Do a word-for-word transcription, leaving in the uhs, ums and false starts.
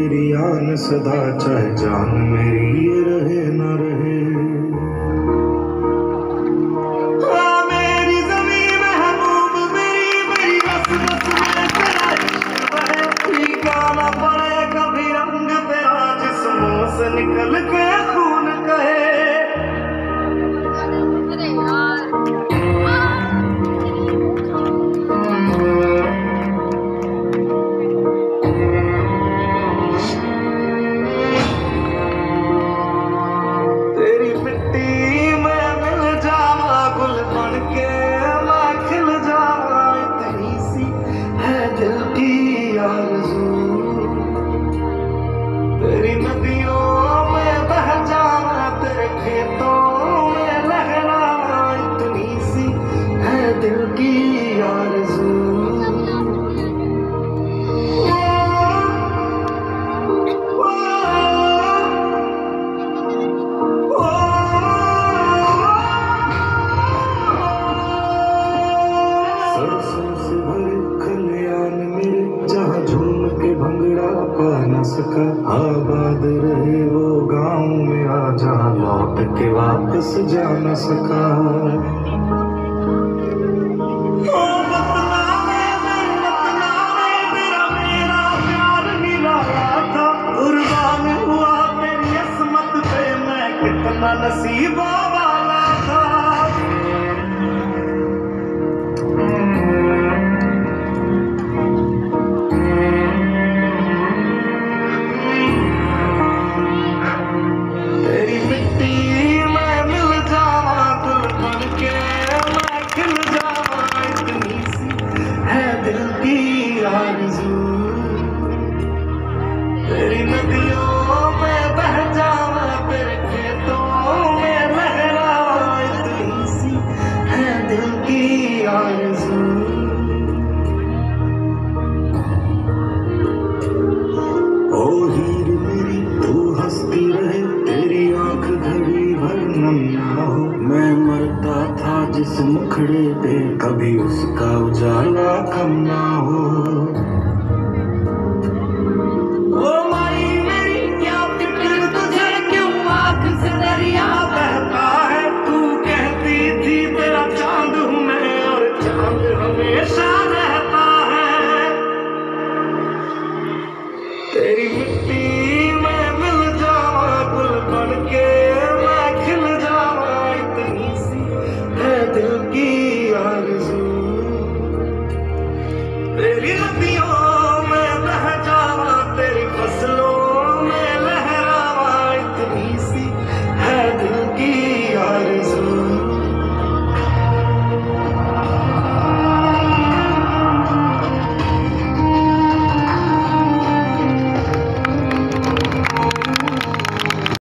तेरी आन सदा, चाहे जान मेरी ये रहे ना रहे। हाँ मेरी ज़मीं महबूब मेरी, मेरी रस रस में तेरा इश्क बहे। ठिकाना पड़े कभी रंग तेरा, जिस्मों से निकल के खून कहे। तेरी मिट्टी में मिल जावा, गुल बन के मैं खिल जावा। इतनी सी है दिल की आरज़ू, तेरी नदियों में बह जावा, तेरे खेतों में लहरावा। इतनी सी है दिल की आरज़ू। सरसों से भरे खलियान मेरे, जहाँ झूम के भंगड़ा पा न सका। आबाद रहे वो गाँव मेरा, जहाँ लौट के वापस जा न सका। ओ बतलावे मेरे बतलावे, तेरा मेरा प्यार निराला था। कुर्बान हुआ तेरी अस्मत पे, मैं कितना नसीबा वाला था। तेरी मिट्टी में मिल जावा, गुल बन के मैं खिल जावा। इतनी सी है दिल की आरज़ू, तेरी नदियों में बह जावा, तेरे खेतों में लहरावा। इतनी सी है दिल की आरज़ू। ओ हीर मेरी तू हंसती रहे, तेरी आंख घड़ी भर नम ना हो। मैं मरता था जिस मुखड़े पे, कभी उसका उजाला कम ना हो।